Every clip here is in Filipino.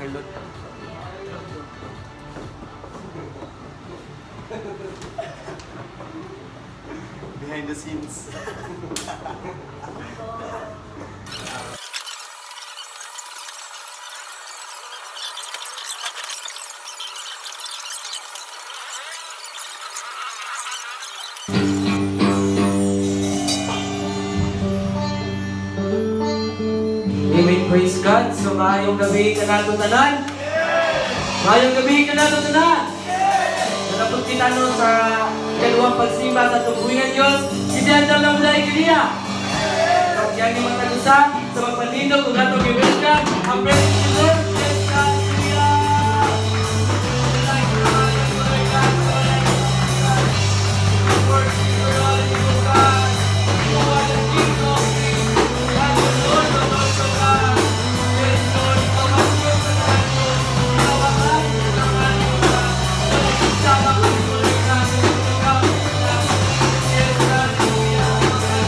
overload. Behind the scenes. Amen, praise God. So maayong gabi ka nato tanan. Maayong gabi ka nato tanan. Nalapot kita no sa kaluwang pagsimba sa tubuyan Diyos. Isiyandam na mula ikiliya. Kaya ni matagusa sa magpalindog kung nato i-welcome ang President of the Lord. Praise God, ikiliya.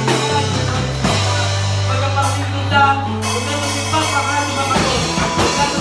Pagkapasin nila, kung naman si Papa,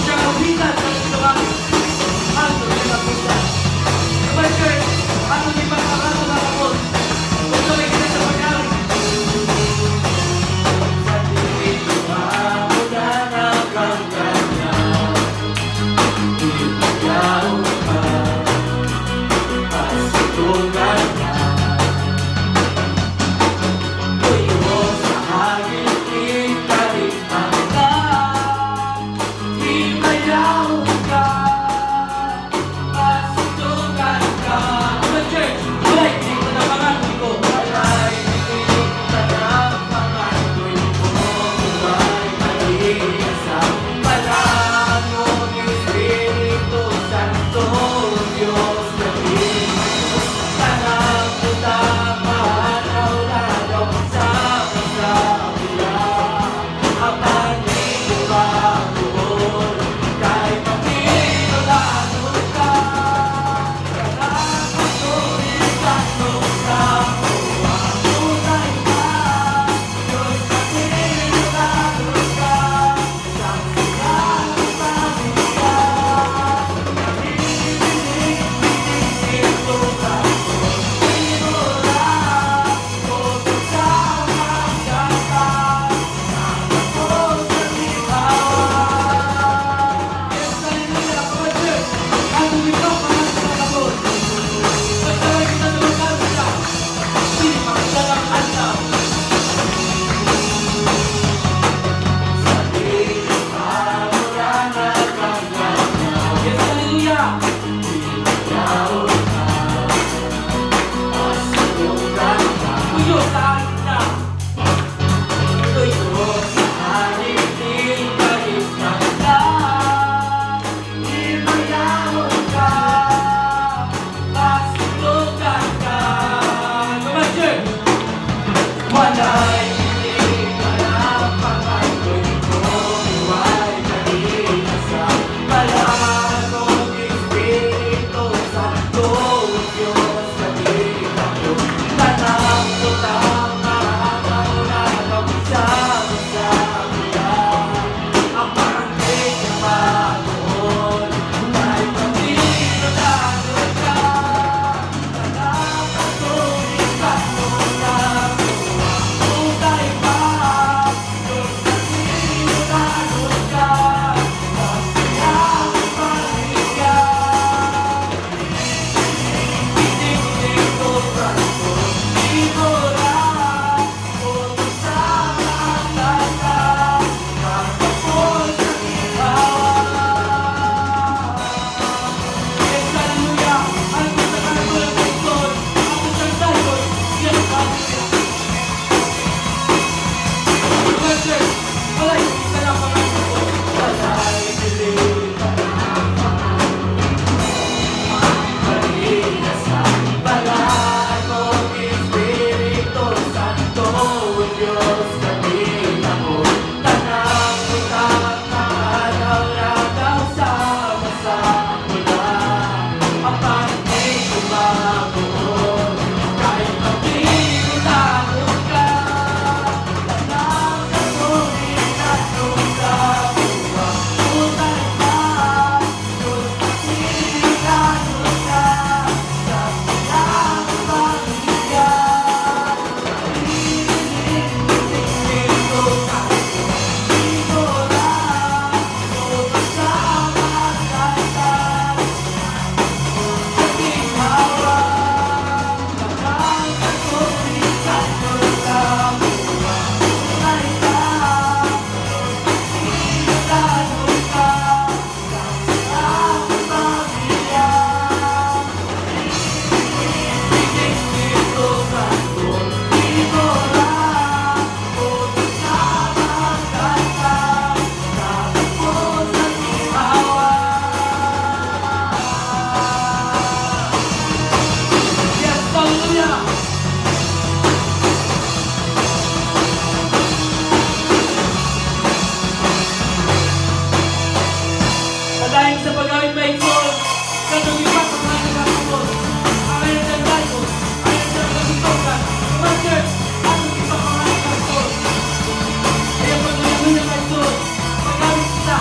dahil sa paggamit maigsoon, katulipan sa mga nagkakapon. Ayon sa Bible, ayon sa katutukan, mga church, ayon sa mga nagkakapon. Kaya paggamit ng maigsoon, paggamit kita.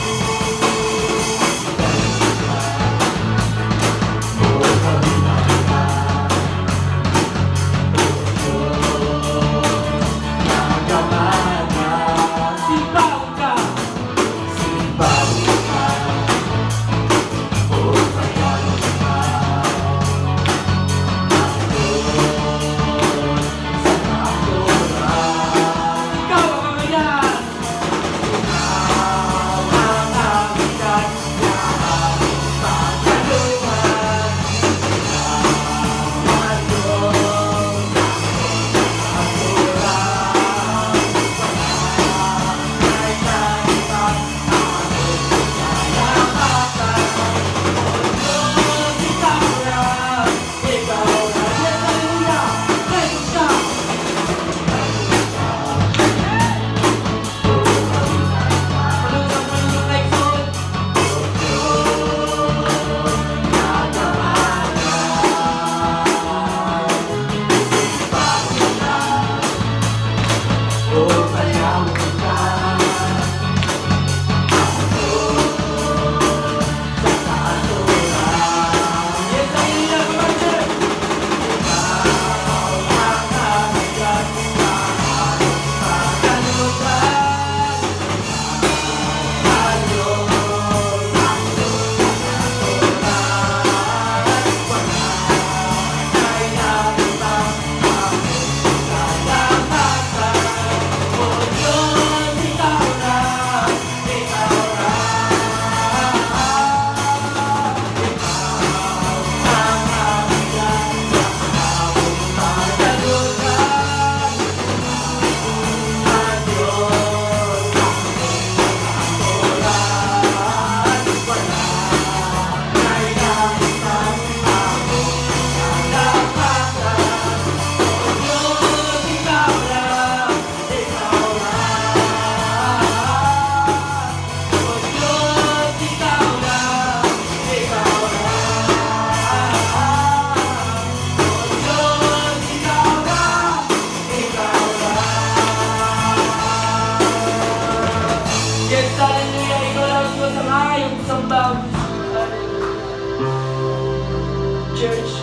Church,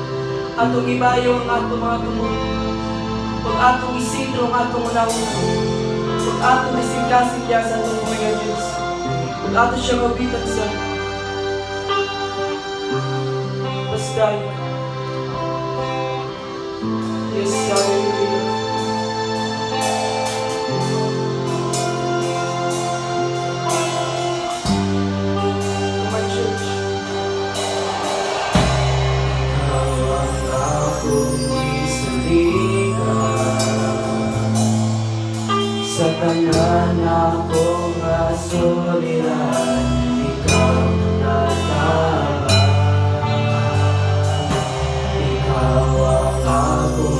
atong ibayo ang atong mga tumulong. Huwag atong isintro ang atong unahon. Huwag atong isigla-sigla sa atong mga Diyos. Huwag atong siya mabitan sa basta yun. Yes, hallelujah. Sa tanan akong asuliran, ikaw nataban. Ikaw ang akong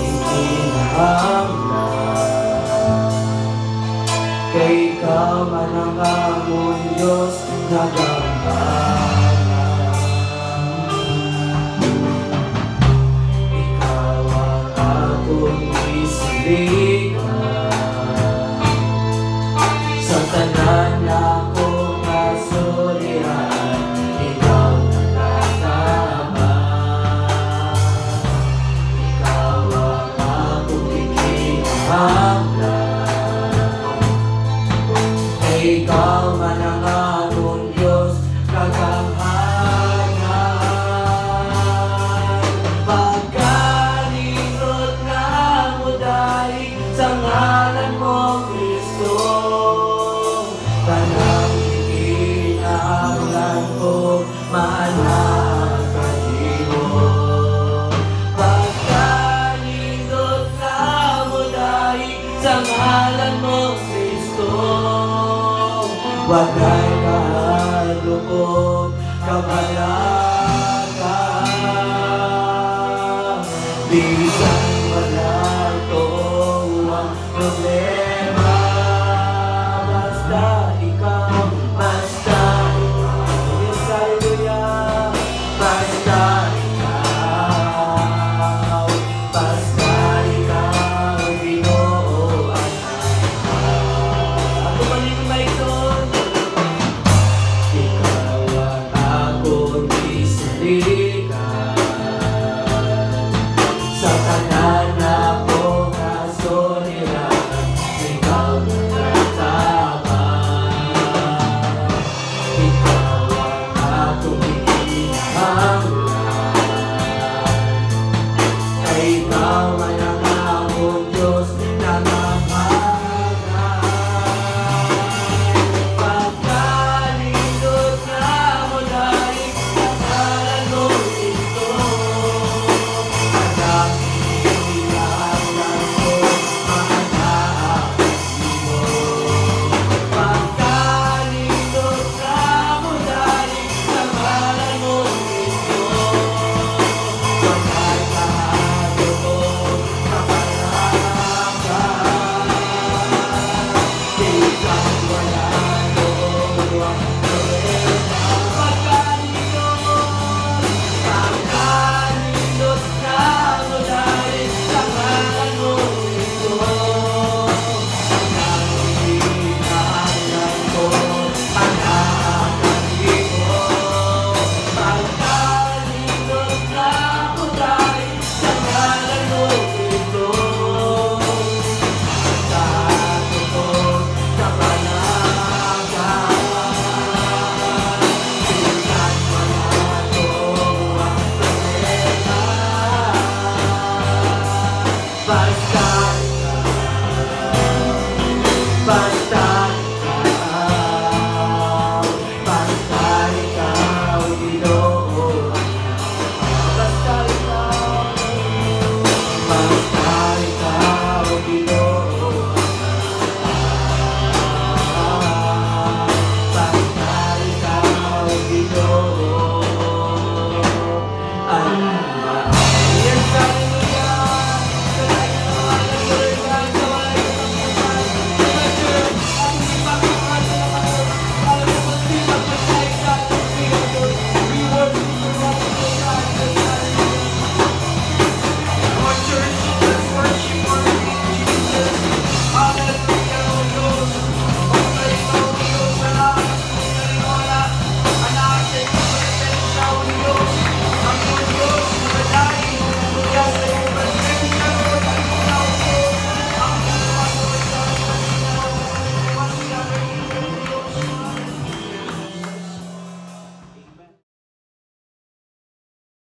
ikinahanglan. Kay ikaw man ang among Diyos nagambalan. Ikaw ang akong isiligan. Sa tanan akong kasulihan, ikaw nagtataban. Ikaw ang akong ikinahanglan. Kay ikaw man ang among Diyos, Panginoon.